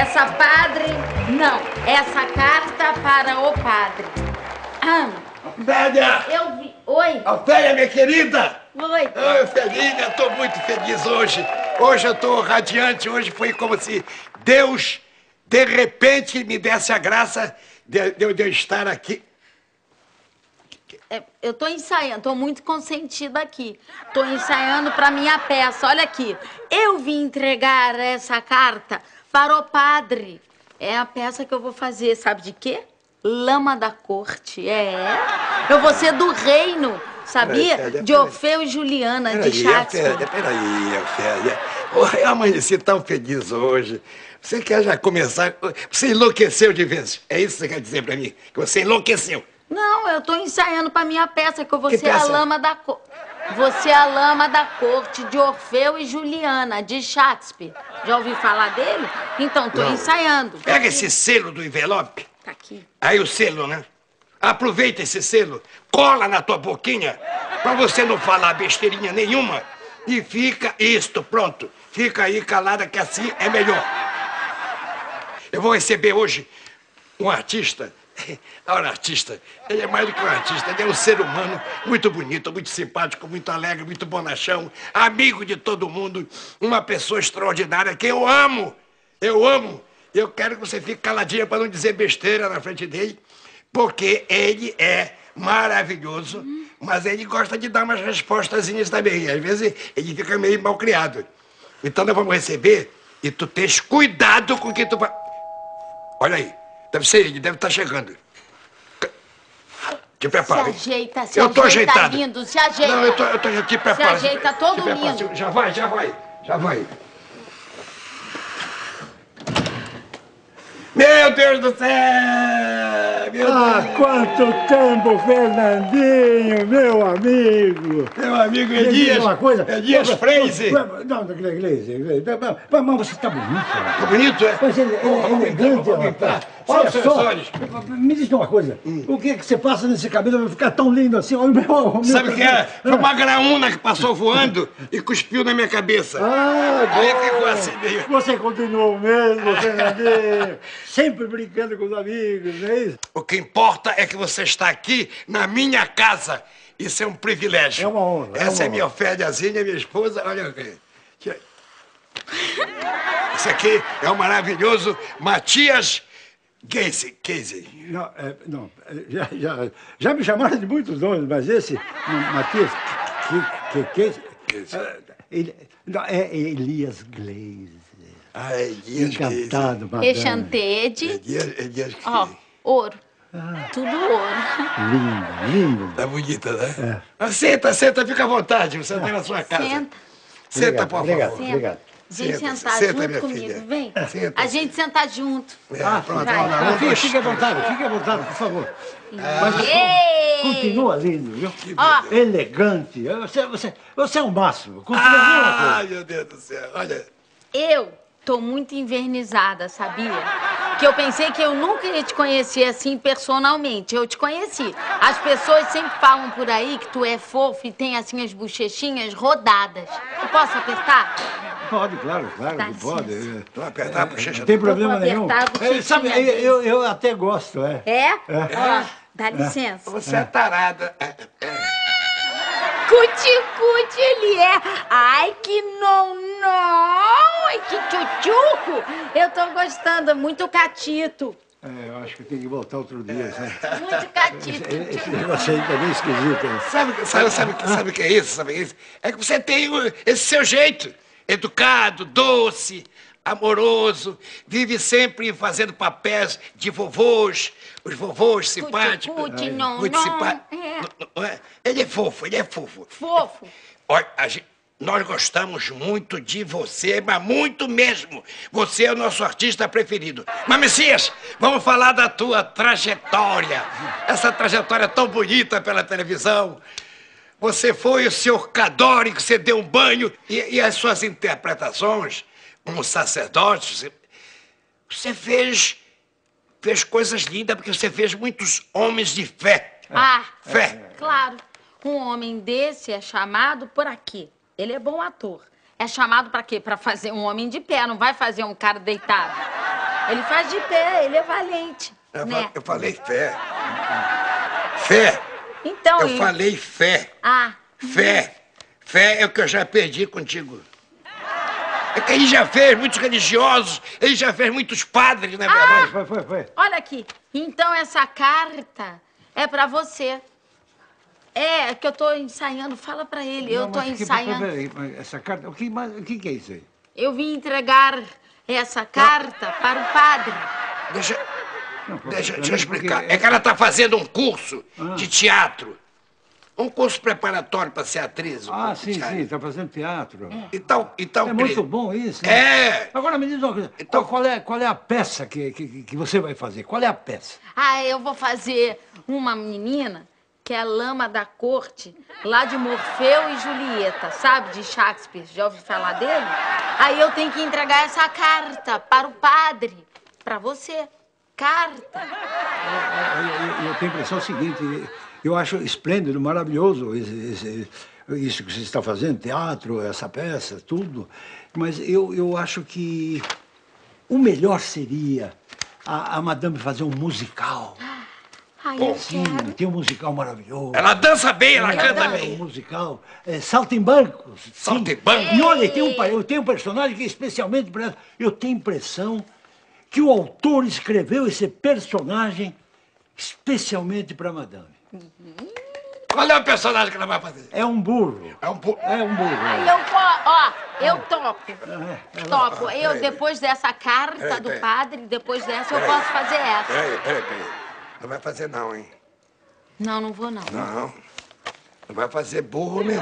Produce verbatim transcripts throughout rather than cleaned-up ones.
Essa padre... Não, essa carta para o padre. Ah, Ofélia! eu vi... Oi? Ofélia, minha querida! Oi? Oi, Ofelinha, eu tô muito feliz hoje. Hoje eu tô radiante, hoje foi como se Deus, de repente, me desse a graça de, de, de eu estar aqui. É, eu tô ensaiando, tô muito consentida aqui. Tô ensaiando pra minha peça. Olha aqui, eu vim entregar essa carta para o padre. É a peça que eu vou fazer, sabe de quê? Lama da corte, é. Eu vou ser do reino, sabia? Peraí, Ofélia, de Orfeu e Juliana, peraí, de Shakespeare. Ofélia, peraí, Ofélia. Oh, eu amanheci tão feliz hoje. Você quer já começar? Você enlouqueceu de vez. É isso que você quer dizer pra mim? Que você enlouqueceu. Não, eu tô ensaiando pra minha peça, que eu vou Que ser a peça? lama da corte. Você é a lama da corte de Orfeu e Juliana, de Shakespeare. Já ouviu falar dele? Então, tô Não. ensaiando. Pega esse selo do envelope. Tá aqui. Aí o selo, né? Aproveita esse selo, cola na tua boquinha, pra você não falar besteirinha nenhuma. E fica isto, pronto. Fica aí calada, que assim é melhor. Eu vou receber hoje um artista. Olha, artista, ele é mais do que um artista, ele é um ser humano muito bonito, muito simpático, muito alegre, muito bonachão, amigo de todo mundo, uma pessoa extraordinária que eu amo, eu amo. Eu quero que você fique caladinha para não dizer besteira na frente dele, porque ele é maravilhoso, mas ele gosta de dar umas respostazinhas também, às vezes ele fica meio mal criado. Então nós vamos receber e tu tens cuidado com o que tu vai... Olha aí. Deve ser ele, deve estar chegando. Te prepara. Se ajeita, se eu tô ajeita, ajeitado. lindo, se ajeita. Não, eu tô, eu tô já te prepara. Se ajeita todo te prepara. lindo. Já vai, já vai, já vai. Meu Deus do céu! Meu Ah, Deus. quanto tempo, Fernandinho, meu amigo! Meu amigo Me diz Elias, uma coisa. Elias Freise. Não, não, Gleise, Gleise. Mas mas você está bonito. Tá bonito, é? Mas ele é Vamos, vamos elegante, entrar, vamos rapaz. entrar. Olha os seus só, olhos. me diz uma coisa. O que é que você passa nesse cabelo pra ficar tão lindo assim? Olha o meu, o meu Sabe o que é? cabelo. Foi uma graúna que passou voando e cuspiu na minha cabeça. Ah, Aí bom. ficou assim meio... Você continuou o mesmo, Fernandinho. Sempre brincando com os amigos, não é isso? O que importa é que você está aqui na minha casa. Isso é um privilégio. É uma honra. é Essa uma é minha honra. Oféliazinha, minha esposa. Olha aqui. Esse aqui é o maravilhoso Matias Casey. Casey. Não, é, não é, já, já, já me chamaram de muitos nomes, mas esse, M- Matias, que, que, que, Casey. é, ele, não, é Elias Gleise. Ah, Elias Casey. Encantado, madame. Echantede. Elias, Elias Ó, Casey. ouro. Ah. Tudo ouro. Lindo, lindo. Tá bonita, né? É. Ah, senta, senta, fica à vontade. Você está na sua casa. Senta. Senta, Obrigado, por obrigado. favor. Senta. Vem Senta, sentar senta, junto minha comigo, filha. vem. Senta. A gente senta junto. É, Ah, pronto, vai. vamos lá. Ah, Um, fique, dois, fique à três. vontade, fique à vontade, por favor. Mas Ei! continua lindo, viu? Ó. Elegante. Você, você, você é o máximo. Continua a mesma coisa. Ai, meu Deus do céu. Olha. Eu tô muito invernizada, sabia? Que eu pensei que eu nunca ia te conhecer assim personalmente. Eu te conheci. As pessoas sempre falam por aí que tu é fofo e tem assim as bochechinhas rodadas. Eu posso apertar? Pode, claro, claro, Dá que pode. licença. É, Vamos apertar a bochecha. Não tem do- problema vou nenhum. apertar a bochechinha É, sabe, eu, dele. eu, eu até gosto, é. É? Ó, dá licença. Você é tarada. É, é. Cuti-cuti ele é. Ai, que não, não. Ai, que tchutchuco. Eu tô gostando, muito catito. É, eu acho que tem que voltar outro dia, sabe? Muito catito. Esse, esse negócio aí tá bem esquisito. né? Sabe, sabe, sabe, sabe o que é isso? Sabe o que é isso? É que você tem o- esse seu jeito. Educado, doce, amoroso. Vive sempre fazendo papéis de vovôs. Os vovôs simpáticos. Cuti-cuti, não, Muito não. simpáticos. É. Ele é fofo, ele é fofo. Fofo. Olha, a gente- nós gostamos muito de você, mas muito mesmo. Você é o nosso artista preferido. Mas, Messias, vamos falar da tua trajetória. Essa trajetória tão bonita pela televisão. Você foi o senhor Cadore, que você deu um banho. E, e as suas interpretações como sacerdote, você, você fez, fez coisas lindas, porque você fez muitos homens de fé. Ah, Fé. claro. Um homem desse é chamado por aqui. Ele é bom ator. É chamado pra quê? Pra fazer um homem de pé, não vai fazer um cara deitado. Ele faz de pé, ele é valente. Eu, né? fa- eu falei fé. Fé. Então, Eu ele... falei fé. Ah, Fé. Fé é o que eu já perdi contigo. É que ele já fez muitos religiosos, ele já fez muitos padres, né, verdade? Foi, foi, foi. olha aqui. Então, essa carta é pra você. É, que eu tô ensaiando. Fala pra ele, eu Não, tô mas que- ensaiando. peraí, mas essa carta, o que, mais- o que que é isso aí? Eu vim entregar essa carta para o padre. Deixa, Não, pô, deixa, peraí, deixa eu explicar. porque- É que ela tá fazendo um curso Ah. de teatro. Um curso preparatório para ser atriz. um Ah, curso de sim, teatro. sim, está fazendo teatro. Então, então, É muito Cris, bom isso, né? É. Agora me diz uma coisa, Então- qual, qual é, qual é a peça que, que, que você vai fazer? Qual é a peça? Ah, eu vou fazer uma menina que é a lama da corte, lá de Morfeu e Julieta, sabe? De Shakespeare. Já ouviu falar dele? Aí eu tenho que entregar essa carta para o padre. Para você. Carta. Eu, eu- eu tenho a impressão seguinte, eu acho esplêndido, maravilhoso esse- esse- isso que você está fazendo, teatro, essa peça, tudo. Mas eu, eu acho que o melhor seria a, a madame fazer um musical. Ai, eu Sim, quero. tem um musical maravilhoso. Ela dança bem, ela Ela canta é bem. um musical. É, Saltimbancos. sim. Saltimbancos? E olha, tem um, pa- eu tenho um personagem que é especialmente para ela. Eu tenho a impressão que o autor escreveu esse personagem especialmente para a madame. Qual é o personagem que ela vai fazer? É um burro. É um po... É um burro. Ai, eu po- ó, eu topo. É, Topo. Eu, peraí. depois dessa carta Peraí, do peraí. padre, depois dessa, eu Peraí. posso fazer essa. Peraí, peraí, peraí. Não vai fazer não, hein? Não, não vou, não. Não. Não vai fazer burro nenhum.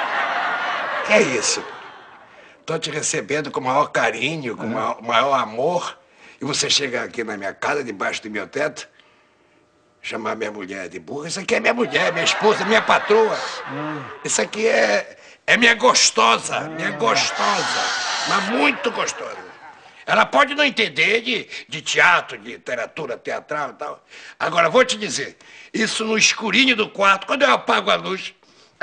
Que é isso? Tô te recebendo com o maior carinho, com o maior, maior amor. E você chega aqui na minha casa, debaixo do meu teto, chamar minha mulher de burra. Isso aqui é minha mulher, minha esposa, minha patroa. Isso aqui é, é minha gostosa, minha gostosa. Mas muito gostosa. Ela pode não entender de, de teatro, de literatura teatral e tal. Agora, vou te dizer, isso no escurinho do quarto, quando eu apago a luz,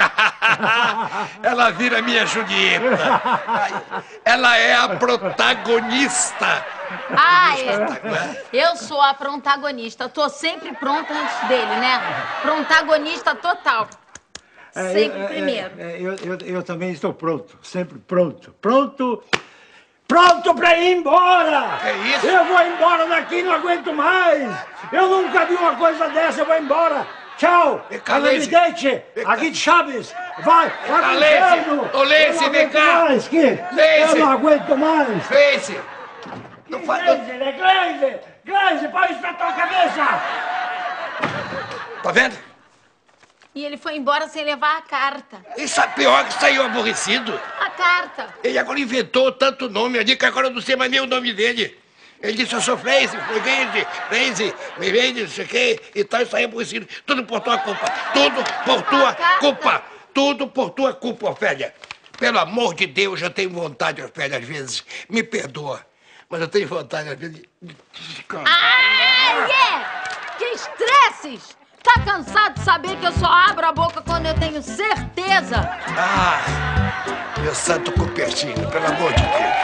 ela vira minha Julieta. Ela é a protagonista. Ah, é. Eu sou a protagonista. Tô sempre pronta antes dele, né? Protagonista total. É, Sempre é, é, primeiro. é, eu, eu, eu também estou pronto, sempre pronto. Pronto, pronto para ir embora! Que isso? Eu vou embora daqui, não aguento mais! Eu nunca vi uma coisa dessa, eu vou embora! Tchau! Vem cá, Leise. Arrivederci! Vem cá. Aqui de Chaves! Vai! Vai cá, pro Leise. inferno! Ô, Leise, Eu não vem aguento cá. mais, que? Leise. Eu não aguento mais! Face! Não faz. Gleise, né? Gleise! Gleise, põe isso na tua cabeça! Tá vendo? E ele foi embora sem levar a carta. Isso é pior que saiu aborrecido. A carta. Ele agora inventou tanto nome ali que agora eu não sei mais nem o nome dele. Ele disse, eu sou Freise, Freise, Freise, Freise, não sei o quê, e tal, isso aí é aborrecido. Tudo por tua culpa. Tudo por tua culpa. Tudo por tua culpa, Ofélia. Pelo amor de Deus, eu tenho vontade, Ofélia, às vezes. Me perdoa. Mas eu tenho vontade, às vezes, de... Ai, é! Que estresses! Tá cansado de saber que eu só abro a boca quando eu tenho certeza? Ah, meu santo Cupertino, pelo amor de Deus.